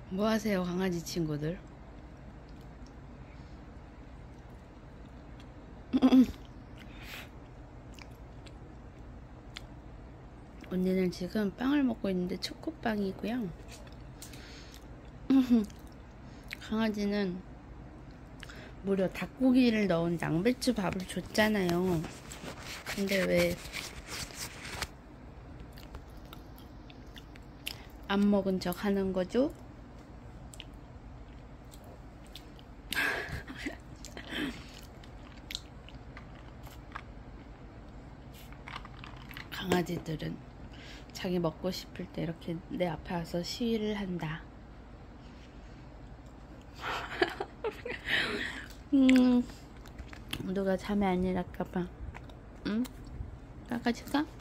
뭐 하세요, 강아지 친구들? 언니는 지금 빵을 먹고 있는데 초코빵이고요. 강아지는 무려 닭고기를 넣은 양배추 밥을 줬잖아요. 근데 왜 안 먹은 척 하는 거죠? 강아지들은 자기 먹고 싶을 때 이렇게 내 앞에 와서 시위를 한다. 누가 잠이 안 일할까봐. 응? 까까줄까?